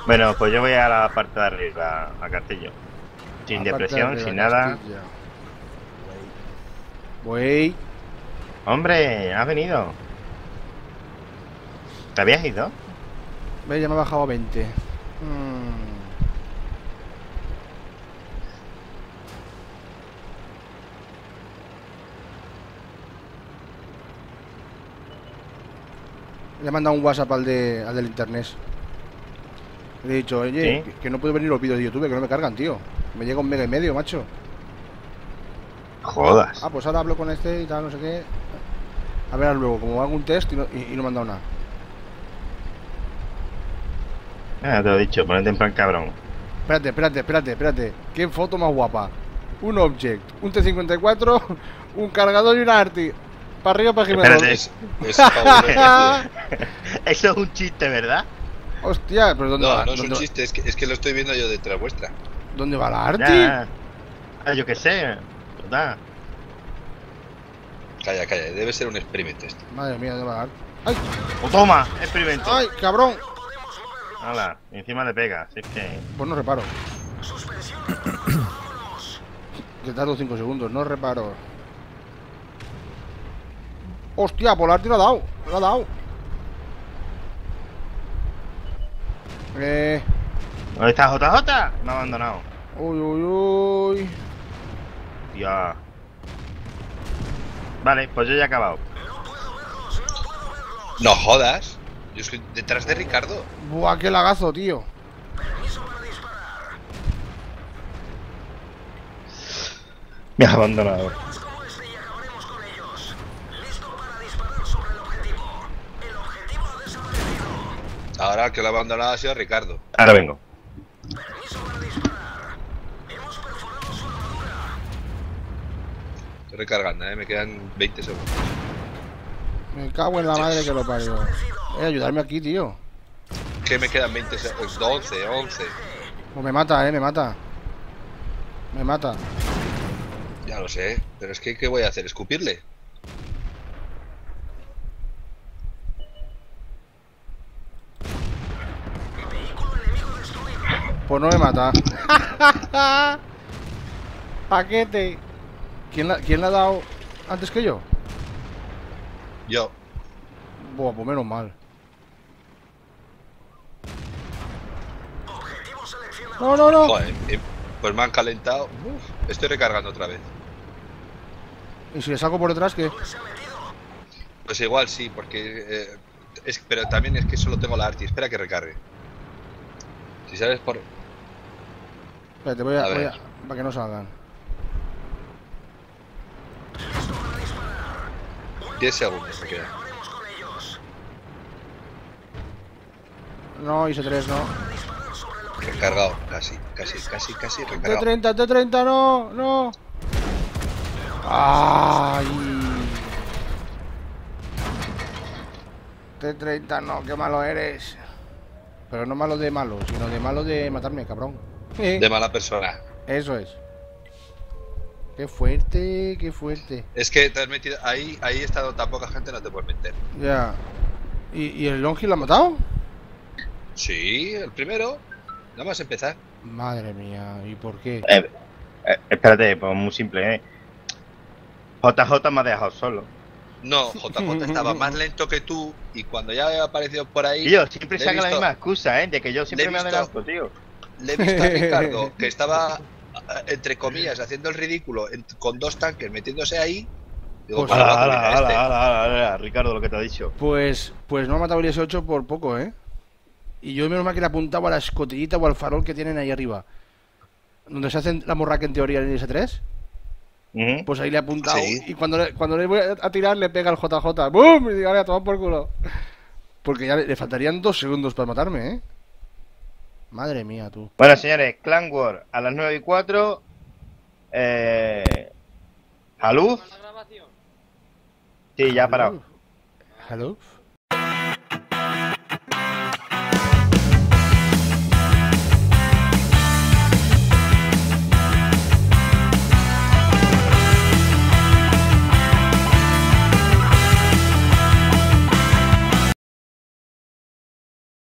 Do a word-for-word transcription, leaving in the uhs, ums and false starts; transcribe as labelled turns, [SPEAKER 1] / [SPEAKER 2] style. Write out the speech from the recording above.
[SPEAKER 1] Bueno, pues yo voy a la parte de arriba, a Castillo. Sin
[SPEAKER 2] Aparte
[SPEAKER 1] depresión,
[SPEAKER 2] de
[SPEAKER 1] sin
[SPEAKER 2] la
[SPEAKER 1] nada.
[SPEAKER 2] Castilla. Wey.
[SPEAKER 1] Hombre, has venido. ¿Te habías ido?
[SPEAKER 2] Ve, ya me ha bajado a veinte. Mm. Le he mandado un WhatsApp al, de, al del internet. Le he dicho, oye,
[SPEAKER 1] ¿Sí?
[SPEAKER 2] que, que no puedo venir los vídeos de YouTube, que no me cargan, tío. Me llega un mega y medio, macho.
[SPEAKER 1] Jodas.
[SPEAKER 2] Ah, pues ahora hablo con este y tal, no sé qué. A ver luego, como hago un test y no, y, y no me han dado nada.
[SPEAKER 1] Ah, te lo he dicho, ponete en plan cabrón.
[SPEAKER 2] Espérate, espérate, espérate, espérate. ¿Qué foto más guapa? Un object, un T cincuenta y cuatro, un cargador y una arti. Para arriba, para arriba.
[SPEAKER 1] Espérate.
[SPEAKER 3] Es, es fabuloso.
[SPEAKER 1] Eso es un chiste, ¿verdad?
[SPEAKER 2] Hostia, pero ¿dónde
[SPEAKER 3] No,
[SPEAKER 2] va?
[SPEAKER 3] no es un
[SPEAKER 2] ¿Dónde,
[SPEAKER 3] chiste, es que, es que lo estoy viendo yo detrás vuestra.
[SPEAKER 2] ¿Dónde va la arti?
[SPEAKER 1] Ya. Ah, yo qué sé. Total.
[SPEAKER 3] Calla, calla, debe ser un experimento esto.
[SPEAKER 2] Madre mía, ¿dónde va la arti? ¡Ay!
[SPEAKER 1] O toma, experimento.
[SPEAKER 2] ¡Ay, cabrón!
[SPEAKER 1] Hala, encima le pega, así que.
[SPEAKER 2] Pues no reparo. Que tardo cinco segundos, no reparo. ¡Hostia! Por la arti lo ha dado. Lo ha dado. Eh.
[SPEAKER 1] ¿Dónde está J J? Me ha abandonado.
[SPEAKER 2] Uy, uy, uy.
[SPEAKER 1] Ya. Vale, pues yo ya he acabado.
[SPEAKER 3] No jodas. Yo estoy detrás de Ricardo.
[SPEAKER 2] Buah, qué lagazo, tío.
[SPEAKER 1] Me has abandonado.
[SPEAKER 3] Ahora el que lo ha abandonado ha sido Ricardo.
[SPEAKER 1] Ahora vengo.
[SPEAKER 3] Estoy recargando, ¿eh? Me quedan veinte segundos.
[SPEAKER 2] Me cago en la madre que lo parió. Eh, ayudarme aquí, tío.
[SPEAKER 3] ¿Qué me quedan veinte segundos? doce, once.
[SPEAKER 2] Pues me mata, eh, me mata. Me mata.
[SPEAKER 3] Ya lo sé, pero es que ¿qué voy a hacer? ¿Escupirle?
[SPEAKER 2] Pues no me mata. Paquete. ¿Quién la, ¿Quién le ha dado antes que yo?
[SPEAKER 3] Yo.
[SPEAKER 2] Buah, pues menos mal. No, no, no.
[SPEAKER 3] Joder, eh, pues me han calentado. Uf, estoy recargando otra vez.
[SPEAKER 2] ¿Y si le saco por detrás qué?
[SPEAKER 3] Pues igual sí, porque... Eh, es, pero también es que solo tengo la arti. Espera que recargue. Si sabes por...
[SPEAKER 2] Espérate, voy a,
[SPEAKER 3] A
[SPEAKER 2] voy
[SPEAKER 3] ver.
[SPEAKER 2] a... Para que no salgan.
[SPEAKER 3] diez segundos me quedan.
[SPEAKER 2] No, hice tres, no.
[SPEAKER 3] Recargado, casi, casi, casi, casi
[SPEAKER 2] T
[SPEAKER 3] recargado.
[SPEAKER 2] treinta, T treinta, no, no. Ay. T treinta, no, qué malo eres. Pero no malo de malo, sino de malo de matarme, cabrón.
[SPEAKER 3] De mala persona.
[SPEAKER 2] Eso es. Qué fuerte, qué fuerte.
[SPEAKER 3] Es que te has metido... Ahí, ahí está donde tan poca gente, no te puedes meter.
[SPEAKER 2] Ya. ¿Y, y el Longi lo ha matado?
[SPEAKER 3] Sí, el primero. Nada más empezar.
[SPEAKER 2] Madre mía, ¿y por qué?
[SPEAKER 1] Eh, eh, espérate, pues muy simple, ¿eh? J J me ha dejado solo.
[SPEAKER 3] No, J J estaba más lento que tú y cuando ya había aparecido por ahí...
[SPEAKER 1] Tío, siempre
[SPEAKER 3] le he
[SPEAKER 1] saca la
[SPEAKER 3] visto-
[SPEAKER 1] misma excusa, ¿eh? De que yo siempre
[SPEAKER 3] le he
[SPEAKER 1] me
[SPEAKER 3] visto-
[SPEAKER 1] adelanto, tío.
[SPEAKER 3] Le he visto a Ricardo que estaba, entre comillas, haciendo el ridículo en- con dos tanques metiéndose ahí. Digo,
[SPEAKER 2] Pues-
[SPEAKER 3] "Bueno,
[SPEAKER 1] Ala,
[SPEAKER 3] va, que
[SPEAKER 1] ala,
[SPEAKER 3] viene
[SPEAKER 1] ala,
[SPEAKER 3] este".
[SPEAKER 1] ala, ala, ala, Ricardo, lo que te ha dicho.
[SPEAKER 2] Pues, pues no ha matado el I S ocho por poco, ¿eh? Y yo menos mal que le apuntaba a la escotillita o al farol que tienen ahí arriba. Donde se hacen la morraca en teoría en el I S tres.
[SPEAKER 1] Ujú.
[SPEAKER 2] Pues ahí le he apuntado.
[SPEAKER 3] Sí.
[SPEAKER 2] Y cuando le, cuando le voy a tirar le pega el J J. ¡Bum! Y digo, vale, a tomar por culo. Porque ya le, le faltarían dos segundos para matarme, ¿eh? Madre mía, tú.
[SPEAKER 1] Bueno, señores, Clan War a las nueve y cuatro. Eh. ¿Haluf? Sí, ya ha parado.
[SPEAKER 2] ¿Hello?